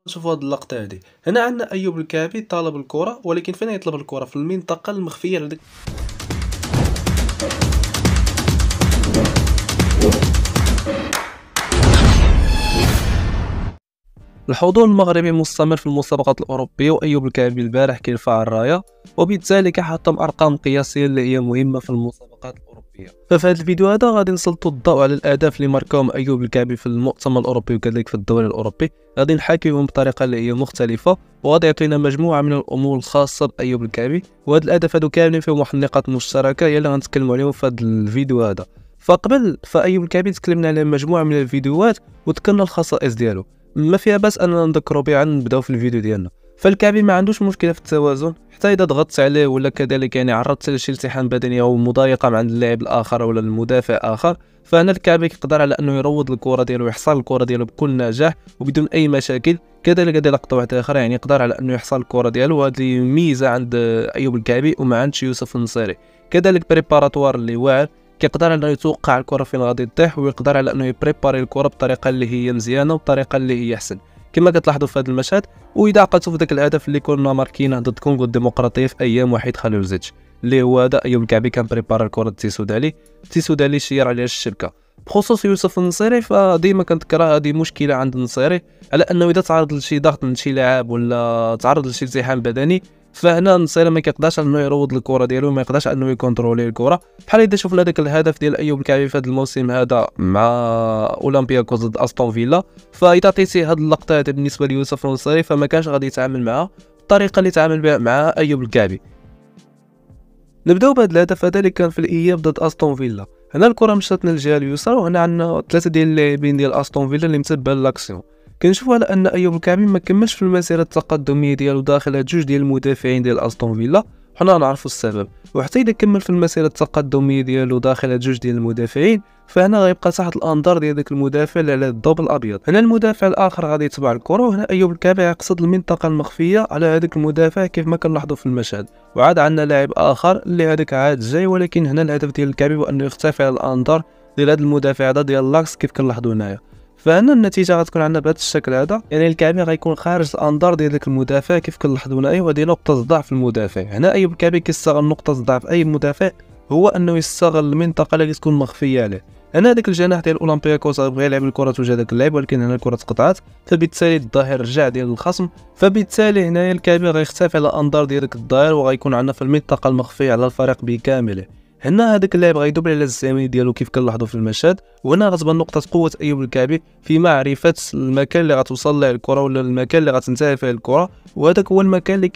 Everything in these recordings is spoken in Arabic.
شوفوا هاد اللقطة هادي. هنا عندنا أيوب الكعبي طالب الكرة، ولكن فين يطلب الكرة؟ في المنطقة المخفية لديك. الحضور المغربي مستمر في المسابقات الأوروبية، وأيوب الكعبي البارح كيرفع الراية، وبالتالي كيحطم أرقام قياسية اللي هي مهمة في المسابقات الأوروبية. ففي هذا الفيديو هذا غادي نسلطوا الضوء على الأهداف اللي ماركاهم أيوب الكعبي في المؤتمر الأوروبي وكذلك في الدوري الأوروبي. غادي نحاكيهم بطريقة اللي هي مختلفة، وغادي يعطينا مجموعة من الأمور الخاصة بأيوب الكعبي، وهاد الأهداف هادو كاملين فيهم واحد النقاط مشتركة هي اللي غنتكلموا عليهم في هذا الفيديو هذا. فقبل فأيوب الكعبي تكلمنا على مجموعة من الفيديوهات وذكرنا الخصائص ديالو، ما فيها بس اننا نذكروا بها نبداو في الفيديو ديالنا. فالكعبي ما عندوش مشكله في التوازن، حتى اذا ضغطت عليه ولا كذلك يعني عرضت لشي التحام بدني او مضايقه مع اللاعب الاخر ولا المدافع اخر، فهنا الكعبي يقدر على انه يروض الكره ديالو ويحصل الكره ديالو بكل نجاح وبدون اي مشاكل. كذلك هذه لقطه واحده اخرى يعني يقدر على انه يحصل الكره ديالو، وهذه ميزه عند ايوب الكعبي وما عندش يوسف النصيري. كذلك بريباراتوار اللي واعر، كيقدر انه يتوقع الكره فين غادي تطيح، ويقدر على انه يبريباري الكره بطريقه اللي هي مزيانه وبطريقه اللي هي احسن كما كتلاحظوا في هذا المشهد. واذا عقلتوا في ذاك الهدف اللي كنا ماركينه ضد كونغو الديمقراطيه في ايام وحيد خليلزيتش، اللي هو هذا ايوب الكعبي كان بريبارا الكره تيسودالي شير عليها الشبكه. بخصوص يوسف النصيري فديما كنذكرها، هذه مشكله عند النصيري على انه اذا تعرض لشي ضغط من شي لاعب ولا تعرض لشي التحام بدني، فهنا النصيري ما كيقدرش انه يروض الكره ديالو، ما يقدرش انه يكونترولي الكره. بحال اذا شفنا داك الهدف ديال ايوب الكعبي في هذا الموسم هذا مع اولمبياكوس ضد استون فيلا، فاذا عطيتي هذه اللقطه هذه بالنسبه ليوسف النصيري فما كانش غادي يتعامل معها الطريقه اللي تعامل بها مع ايوب الكعبي. نبداو بهذا الهدف هذا اللي كان في الاياب ضد استون فيلا. هنا الكره مشات للجهه اليسرى، وهنا عندنا ثلاثه ديال اللاعبين ديال استون فيلا اللي متبعين لاكسيون. كنشوفوا على ان ايوب الكعبي ما كملش في المسيره التقدميه ديالو داخل هاد جوج ديال المدافعين ديال استون فيلا، حنا نعرفوا السبب. وحتى اذا كمل في المسيره التقدميه ديالو داخل هاد جوج ديال المدافعين، فهنا غيبقى تحت الانظار ديال داك المدافع اللي على الضوب الابيض. هنا المدافع الاخر غادي يتبع الكره، وهنا ايوب الكعبي يقصد المنطقه المخفيه على هذاك المدافع كيف ما كنلاحظوا في المشهد. وعاد عندنا لاعب اخر اللي هذاك عاد جاي، ولكن هنا الهدف ديال الكعبي هو انه يختفي على الانظار ديال هذا المدافع هذا ديال لاكس كيف كنلاحظوا هنايا. فهنا النتيجه غتكون عندنا بهذا الشكل هذا، يعني الكعبي غيكون خارج الانظار ديال داك المدافع كيف كنلاحظوا هنايا، وهذه نقطه ضعف في المدافع. هنا ايوب الكعبي كيستغل نقطه ضعف اي مدافع، هو انه يستغل المنطقه اللي تكون مخفيه عليه. هنا داك الجناح ديال اولمبياكوس بغى يلعب الكره توجه داك اللاعب، ولكن هنا الكره تقطعت، فبالتالي الظهير رجع ديال الخصم، فبالتالي هنايا الكعبي غيختفي على الانظار ديال داك الظهير، وغيكون عندنا في المنطقه المخفيه على الفريق بكامله. هنا هذاك اللاعب غيدوبل على الزميل ديالو كيف كنلاحظوا في المشهد، وهنا غتبان نقطه قوه ايوب الكعبي في معرفه المكان اللي غتوصل له الكره ولا المكان اللي غتنتهي فيه الكره، وهذاك هو المكان اللي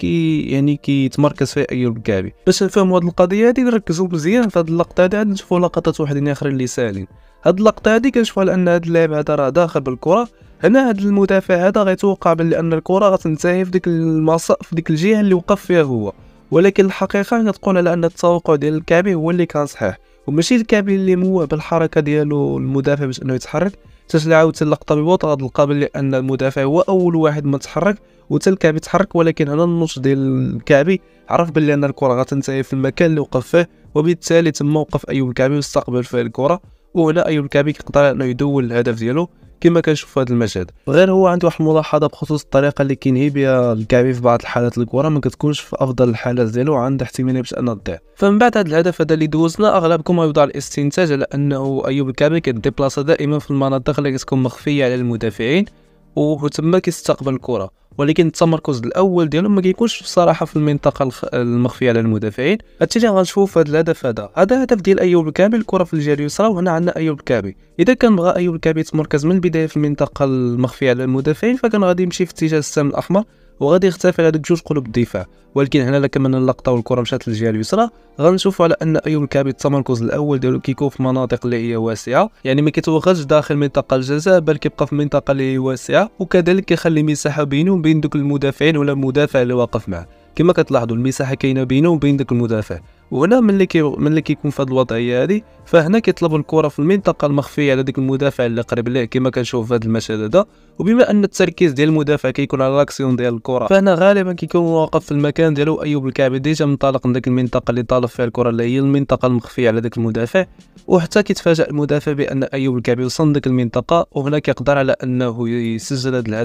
كيتمركز فيه ايوب الكعبي. باش نفهموا هذه القضيه هذه نركزوا مزيان في هذه اللقطه هذه، نشوفوا لقطات واحدين اخرين اللي سالين. هذه اللقطه هذه كنشوفوا على ان هذا اللاعب هذا راه داخل بالكره. هنا هذا المدافع هذا غيتوقع بان الكره غتنتهي في ديك المساء في ديك الجهه اللي وقف فيها هو، ولكن الحقيقه كتقول على ان التوقع ديال الكعبي هو اللي كان صحيح، وماشي الكعبي اللي موه بالحركه ديالو المدافع باش انه يتحرك. تسلا عاودت اللقطه ببطء غتلقى بلي ان المدافع هو اول واحد ما تحرك وتا الكعبي تحرك، ولكن هنا النص ديال الكعبي عرف بلي ان الكره غتنتهي في المكان اللي وقف فيه، وبالتالي تم وقف ايوب الكعبي واستقبل فيه الكره. وهنا ايوب الكعبي كيقدر انه يدول الهدف ديالو كما كنشوف في هذا المشهد. غير هو عنده واحد الملاحظه بخصوص الطريقه اللي كينهي بها الكعبي في بعض الحالات الكره ما كتكونش في افضل الحالات ديالو، عنده احتماليه باش انها تضيع. فمن بعد هذا الهدف هذا اللي دوزنا، اغلبكم غيوضع الاستنتاج على انه ايوب الكعبي كيديبلاصا دائما في المناطق اللي كتكون مخفيه على المدافعين وتما كيستقبل الكره، ولكن التمركز الاول ديالو ما كيكونش بصراحه في المنطقه المخفيه على المدافعين. هادشي اللي غنشوفوا في هذا الهدف هذا هدف ديال ايوب الكعبي، الكره في الجهه اليسرى، وهنا عندنا ايوب الكعبي. اذا كان بغى ايوب الكعبي يتمركز من البدايه في المنطقه المخفيه على المدافعين، فكان غادي يمشي في اتجاه السهم الاحمر وغادي يختفي على هذوك جوج قلوب الدفاع. ولكن هنا الا كملنا اللقطه والكره مشات للجهه اليسرى، غنشوفوا على ان ايوب الكعبي التمركز الاول ديالو كيكون في مناطق اللي هي واسعه، يعني ما كيتوغلش داخل منطقه الجزاء بل كيبقى في منطقه اللي هي واسعه، وكذلك كيخلي مساحه بينه وبين دوك المدافعين ولا المدافع اللي واقف معه. كما كتلاحظوا المساحه كاينه بينه وبين داك المدافع. وهنا ملي كيكون في هذه الوضعيه هذه، فهنا كيطلب الكره في المنطقه المخفيه على داك المدافع اللي قريب ليه كما كنشوف في هذا المشهد هذا. وبما ان التركيز ديال المدافع كيكون على لاكسيون ديال الكره، فهنا غالبا كيكون واقف في المكان ديالو ايوب الكعبي ديجا منطلق من ديك المنطقه اللي طالب فيها الكره اللي هي المنطقه المخفيه على داك المدافع. وحتى كيتفاجأ المدافع بان ايوب الكعبي وصل ديك المنطقه، وهنا كيقدر على انه يسجل هذا الهدف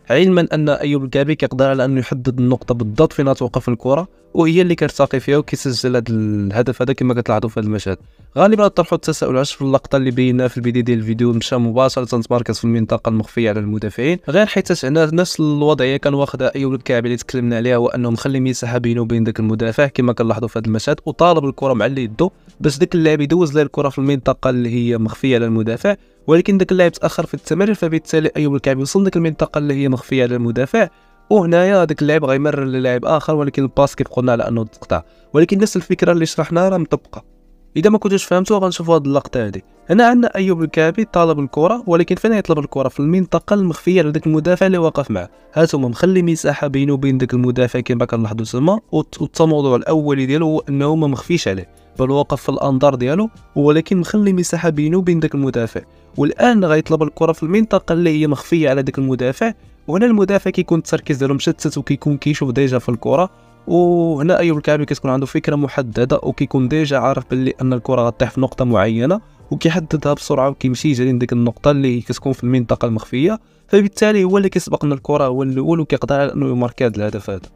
علما ان ايوب الكعبي كيقدر على انه يحدد النقطه بالضبط فين توقف الكره وهي اللي كيرتقي فيها وكيسجل هذا الهدف هذا كما كتلاحظوا في هذا المشهد. غالبا طرحوا التساؤل علاش في اللقطه اللي بيناها في البدايه ديال الفيديو مشى مباشره تمركز في المنطقه المخفيه على المدافعين، غير حيت هنا نفس الوضعيه كان واخدها ايوب الكعبي اللي تكلمنا عليها، هو انه مخلي مساحه بينه وبين ذاك المدافع كما كنلاحظوا في هذا المشهد، وطالب الكره مع اللي يدو باش داك اللاعب يدوز ليه الكره في المنطقه اللي هي مخفيه على المدافع، ولكن داك اللاعب تاخر في التمرير، فبالتالي ايوب الكعبي وصل ديك المنطقه اللي هي مخفيه على المدافع، وهنايا هذاك اللاعب غيمرر للاعب اخر، ولكن الباس كيف قلنا على انه تقطع. ولكن نفس الفكره اللي شرحناها راه مطبقه. اذا ما كنتوش فهمتوا غنشوفوا هذه اللقطه هذه. هنا عندنا ايوب الكعبي طالب الكره، ولكن فين يطلب الكره؟ في المنطقه المخفيه على ذاك المدافع اللي واقف معه. هانتوما مخلي مساحه بينه وبين ذاك المدافع كما كنلاحظوا تما، والتموضع الاولي ديالو هو انه ما مخفيش عليه بل واقف في الانظار ديالو، ولكن مخلي مساحه بينه وبين ذاك المدافع. والان غيطلب الكره في المنطقه اللي هي مخفيه على ذاك المدافع، وهنا المدافع كيكون التركيز ديالو مشتت وكيكون كيشوف ديجا في الكره، وهنا ايوب الكعبي كتكون عنده فكره محدده وكيكون ديجا عارف باللي ان الكره غطيح في نقطه معينه وكيحددها بسرعه وكيمشي يجري لديك النقطه اللي كتكون في المنطقه المخفيه، فبالتالي هو اللي كيسبق من الكره، هو الاول وكيقدر على انه يماركي هذا الهدف هذا.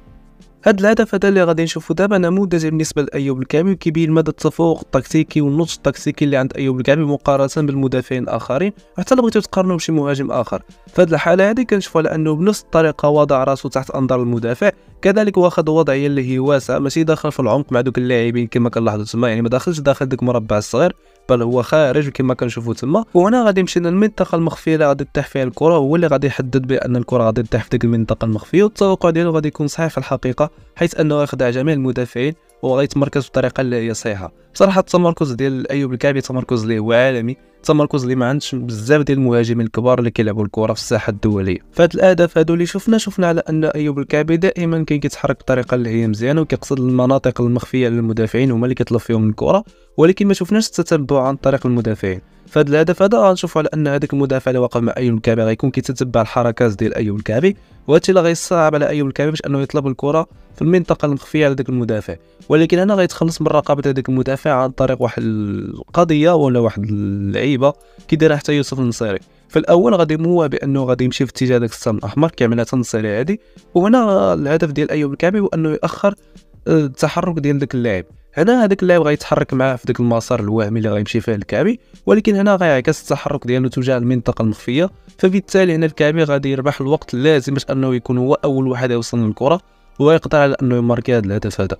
هاد الهدف هذا اللي غادي نشوفوا دابا نموذج بالنسبه لايوب الكعبي، وكيبين مدى التفوق التكتيكي والنضج التكتيكي اللي عند ايوب الكعبي مقارنه بالمدافعين الاخرين، حتى لو بغيتو تقارنوا بشي مهاجم اخر. فهاد الحاله هذه كنشوفوا على انه بنفس الطريقه وضع راسو تحت انظار المدافع، كذلك واخد وضعيه اللي هي واسعه، ماشي داخل في العمق مع دوك اللاعبين كما كنلاحظوا تما، يعني ما داخلش داخل داك المربع الصغير بل هو خارج كما كنشوفوا تما. وهنا غادي يمشي للمنطقه المخفيه اللي غادي تطيح فيها الكره، هو اللي غادي يحدد بان الكره غادي تطيح في ديك المنطقه المخفيه، والتوقع ديالو غادي يكون صحيح في الحقيقه، حيث انه يخدع جميع المدافعين وغيتمركز بطريقه اللي هي صحيحه. بصراحه التمركز ديال ايوب الكعبي تمركز اللي هو عالمي، تمركز اللي ما عندش بزاف ديال المهاجمين الكبار اللي كيلعبوا الكره في الساحه الدوليه. فهاد الاهداف هادو اللي شفنا على ان ايوب الكعبي دائما كان كيتحرك بطريقه اللي هي مزيانه وكيقصد المناطق المخفيه للمدافعين هما اللي كيطلب فيهم الكره، ولكن ما شفناش التتبع عن طريق المدافعين. فهاد الهدف هذا غنشوفوا على ان هذاك المدافع اللي واقف مع ايوب الكعبي غيكون كيتتبع الحركات ديال ايوب الكعبي، وهادشي اللي غيصعب على ايوب الكعبي باش انه يطلب الكره في المنطقه المخفيه على داك المدافع. ولكن انا غيتخلص من رقابه هذاك المدافع عن طريق واحد القضيه ولا واحد اللعيبه كيديرها حتى يوسف النصيري. في الاول غادي موه بانه غادي يمشي في اتجاه داك السهم الاحمر كيعملها النصيري عادي، وهنا الهدف ديال ايوب الكعبي هو انه ياخر التحرك ديال داك اللاعب. هنا هذاك اللاعب غيتحرك معاه في داك المسار الوهمي اللي غيمشي فيه الكعبي، ولكن هنا غيعكس التحرك ديالو تجاه المنطقه المخفيه، فبالتالي هنا الكعبي غادي يربح الوقت اللازم باش انه يكون هو اول واحد يوصل للكره ويقدر على انه يماركي هذا الهدف هذا.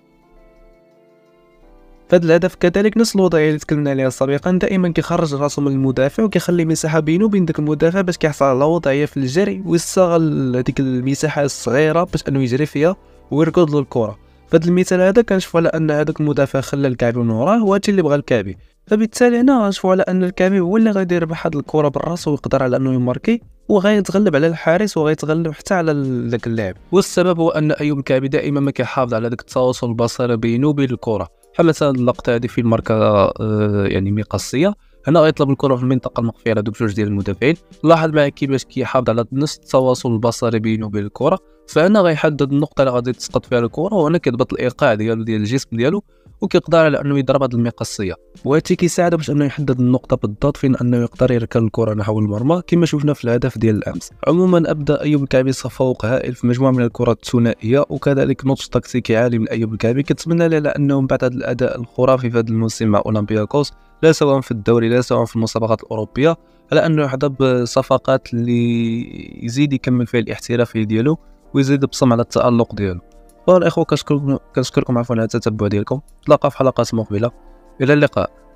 فهاد الهدف كذلك نفس الوضعيه اللي تكلمنا عليها سابقا، دائما كيخرج راسو من المدافع وكيخلي مساحه بينه وبين داك المدافع باش كيحصل على وضعيه في الجري ويستغل هذيك المساحه الصغيره باش انه يجري فيها ويركض للكره. فهاد المثال هذا كنشوف على ان هذاك المدافع خلى الكعبي من وراه وهادشي اللي بغى الكعبي، فبالتالي هنا غنشوفوا على ان الكعبي هو اللي غادي يربح هاد الكره بالراس ويقدر على انه يماركي وغيتغلب على الحارس وغيتغلب حتى على ذاك اللاعب. والسبب هو ان ايوب الكعبي دائما ما كيحافظ على داك التواصل البصري بينه وبين الكره، بحال مثلا اللقطه هذه في الماركه يعني مقصيه، هنا غيطلب الكره في المنطقه المخفيه على دوك جوج ديال المدافعين. لاحظ معايا كيفاش كيحافظ على نفس التواصل البصري بينه وبين الكره، فهنا غيحدد النقطه اللي غادي تسقط فيها الكره، وهنا كيضبط الايقاع ديال الجسم ديالو وكيقدر على انه يضرب هذه المقصيه، وهادشي كيساعده باش انه يحدد النقطه بالضبط فين انه يقدر يركن الكره نحو المرمى كما شفنا في الهدف ديال الامس. عموما ابدا ايوب الكعبي تفوق هائل في مجموعه من الكرات الثنائيه، وكذلك نضج تكتيكي عالي من ايوب الكعبي. كنتمنى له انه من بعد هذا الاداء الخرافي في هذا الموسم مع اولمبياكوس، لا سواء في الدوري لا سواء في المسابقات الاوروبيه، على انه يحظى بصفقات اللي يزيد يكمل فيها الاحترافيه ديالو ويزيد يبصم على التالق ديالو. والاخوه كنشكركم عفوا على التتبع ديالكم، نتلاقاو في حلقات مقبله، الى اللقاء.